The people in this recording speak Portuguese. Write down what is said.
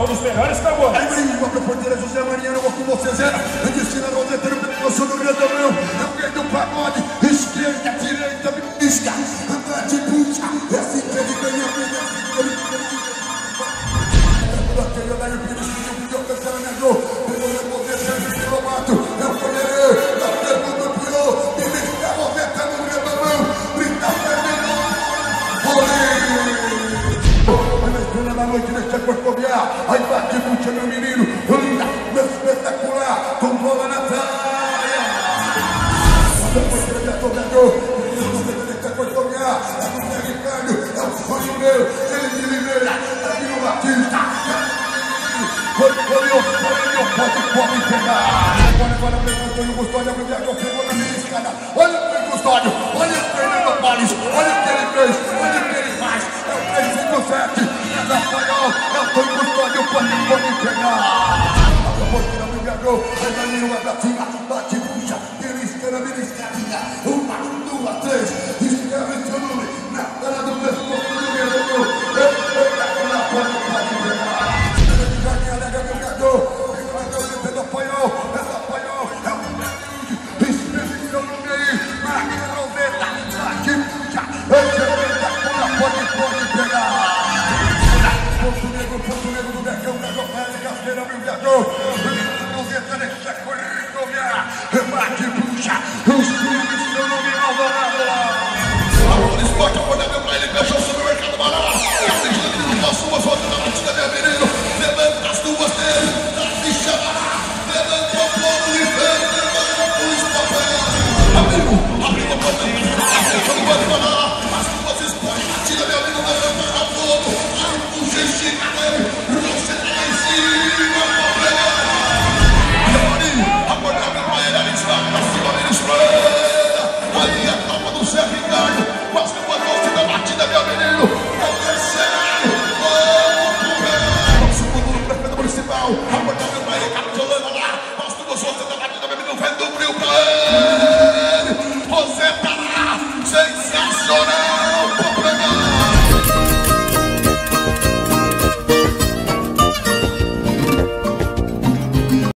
dos melhores tambores. Aí, Marinho, a porteira José Marinho, eu vou com você, Zé. Eu disse na Roseta, eu sou do Redondão. Eu ganhei do pagode, esquerda, direita, isca. Bate, puxa, é assim que ele ganha, é assim que ele ganha. Aquele lá, eu vi no eu pensava na dor. Eu vou poder ser o mato, eu poderei. Eu pergunto o pior, me diz a Roseta no Redondão. Brincar na noite deixa corcoviar, aí bate puxa meu menino, meu espetacular, com bola na praia. Depois que ele é jogador, ele deixa corcoviar, é do Zé Ricardo, é o sonho meu, ele de Limeira, é de Batista. Pode pegar. Agora vem o Antônio Custódio, abriu a pegou na minha escada. Olha o Antônio Custódio, olha o Fernando Palles, olha o que ele fez, olha o que ele faz, é o 357. Rafael, é o Antônio Custódio, pode pegar. A porteira me viajou, aí vai nenhuma pra cima, bate, puxa, beliscana, beliscadinha. 1, 2, 3, escreve seu nome na cara do pescoço do meu irmão. Espetacular, pode pegar. Ele de Jardim Alegre, meu viajou, enquanto eu tento apanhou, é o humilde, escreve seu nome aí, marca a Roseta, bate, puxa, espetacular, pode pegar. Ponto negro do Becão, da Rafael Casteira, meu viador. Roseta deixa corcoviar. Rebate, puxa. Os filhos do seu nome Alvorada. Alô do esporte, acordar meu pai, ele fechou o supermercado barato. Assiste o menino, passou uma foto da batida, meu menino. Levanta as duas dele, da ficha barata. Levanta o plano e vem, levanta o esporte. Amigo a porta, deixando o banco parar. As duas esporte, batida, meu menino, levanta a foto. Estica dele, você tá lá em cima, acordar meu pai, ele está pra cima, ele espreita. Aí a tropa do Zé Ricardo, mas que uma doce da batida, meu menino, é o terceiro, vamos correr. O segundo no prefeito municipal, acordar meu pai, Ricardo Jolana lá, mas que uma doce da batida, meu menino, vem do brilho pra ele. Você tá lá, sensacional.